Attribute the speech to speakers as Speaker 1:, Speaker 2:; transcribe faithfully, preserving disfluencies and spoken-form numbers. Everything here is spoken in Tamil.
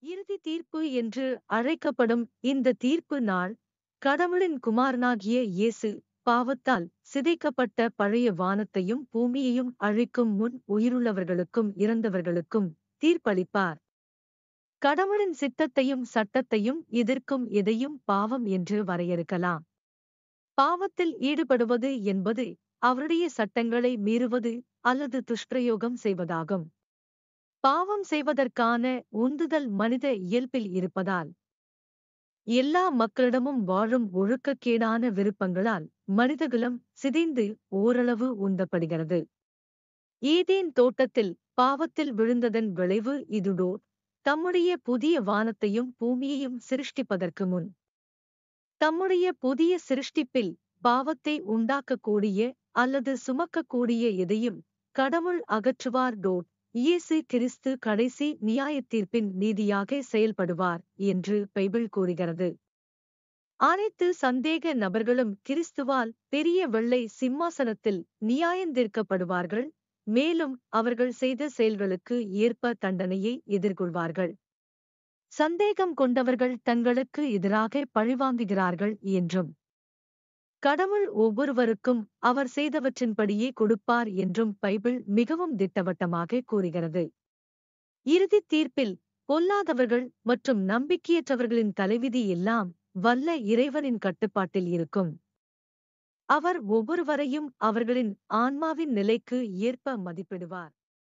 Speaker 1: இறுதி தீர்ப்பு என்று அழைக்கப்படும் இந்த தீர்ப்பு நாள், கடவுளின் குமாரனாகிய இயேசு, பாவத்தால் சிதைக்கப்பட்ட பழைய வானத்தையும் பூமியையும் அழிக்கும் முன் உயிருள்ளவர்களுக்கும் இறந்தவர்களுக்கும் தீர்ப்பளிப்பார். கடவுளின் சித்தத்தையும் சட்டத்தையும் எதிர்க்கும் எதையும் பாவம் என்று வரையறுக்கலாம். பாவத்தில் ஈடுபடுவது என்பது அவருடைய சட்டங்களை மீறுவது அல்லது துஷ்பிரயோகம் செய்வதாகும். பாவம் செய்வதற்கான உந்துதல் மனித இயல்பில் இருப்பதால், எல்லா மக்களிடமும் வாழும் ஒழுக்கக்கேடான விருப்பங்களால் மனிதகுலம் சிதைந்து ஓரளவு உந்தப்படுகிறது. ஏதேன் தோட்டத்தில் பாவத்தில் விழுந்ததன் விளைவு இதுடோ. தம்முடைய புதிய வானத்தையும் பூமியையும் சிருஷ்டிப்பதற்கு முன், தம்முடைய புதிய சிருஷ்டிப்பில் பாவத்தை உண்டாக்கக்கூடிய அல்லது சுமக்கக்கூடிய எதையும் கடவுள் அகற்றுவார். டோ இயேசு கிறிஸ்து கடைசி நியாயத்தீர்ப்பின் நீதியாக செயல்படுவார் என்று பைபிள் கூறுகிறது. அனைத்து சந்தேக நபர்களும் கிறிஸ்துவால் பெரிய வெள்ளை சிம்மாசனத்தில் நியாயந்தீர்க்கப்படுவார்கள், மேலும் அவர்கள் செய்த செயல்களுக்கு ஏற்ப தண்டனையை எதிர்கொள்வார்கள். சந்தேகம் கொண்டவர்கள் தங்களுக்கு எதிராக பழிவாங்குகிறார்கள் என்றும், கடவுள் ஒவ்வொருவருக்கும் அவர் செய்தவற்றின்படியே கொடுப்பார் என்றும் பைபிள் மிகவும் திட்டவட்டமாக கூறுகிறது. இறுதித் தீர்ப்பில் பொல்லாதவர்கள் மற்றும் நம்பிக்கையற்றவர்களின் தலைவிதி எல்லாம் வல்ல இறைவனின் கட்டுப்பாட்டில் இருக்கும். அவர் ஒவ்வொருவரையும் அவர்களின் ஆன்மாவின் நிலைக்கு ஏற்ப மதிப்பிடுவார்.